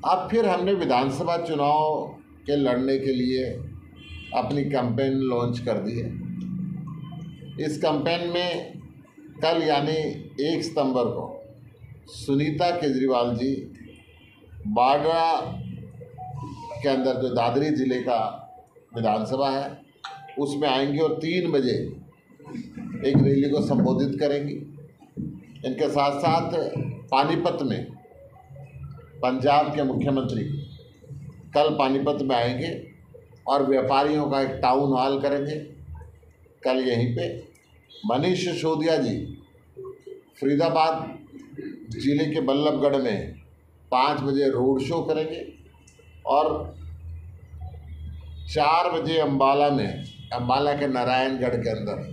अब फिर हमने विधानसभा चुनाव के लड़ने के लिए अपनी कैंपेन लॉन्च कर दी है। इस कैंपेन में कल यानी 1 सितंबर को सुनीता केजरीवाल जी बाड्रा के अंदर जो दादरी ज़िले का विधानसभा है उसमें आएंगे और 3 बजे एक रैली को संबोधित करेंगी। इनके साथ साथ पानीपत में पंजाब के मुख्यमंत्री कल पानीपत में आएंगे और व्यापारियों का एक टाउन हॉल करेंगे। कल यहीं पे मनीष सिसोदिया जी फरीदाबाद जिले के बल्लभगढ़ में 5 बजे रोड शो करेंगे और 4 बजे अम्बाला के नारायणगढ़ के अंदर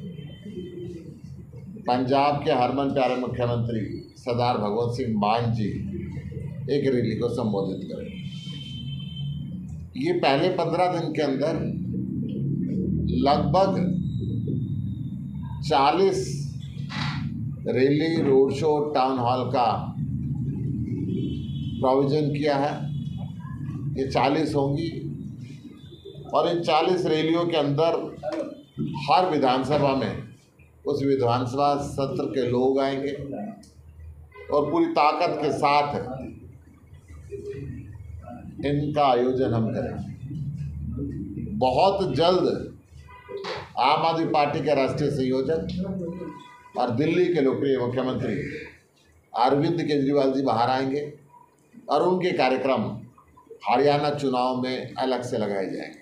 पंजाब के हरमन प्यारे मुख्यमंत्री सरदार भगवंत सिंह मान जी एक रैली को संबोधित करेंगे। ये पहले 15 दिन के अंदर लगभग 40 rally, road show, town hall का प्रोविज़न किया है। ये 40 होंगी और इन 40 रैलियों के अंदर हर विधानसभा में उस विधानसभा सत्र के लोग आएंगे और पूरी ताकत के साथ इनका आयोजन हम करेंगे। बहुत जल्द आम आदमी पार्टी के राष्ट्रीय संयोजक और दिल्ली के लोकप्रिय मुख्यमंत्री अरविंद केजरीवाल जी बाहर आएंगे और उनके कार्यक्रम हरियाणा चुनाव में अलग से लगाए जाएंगे।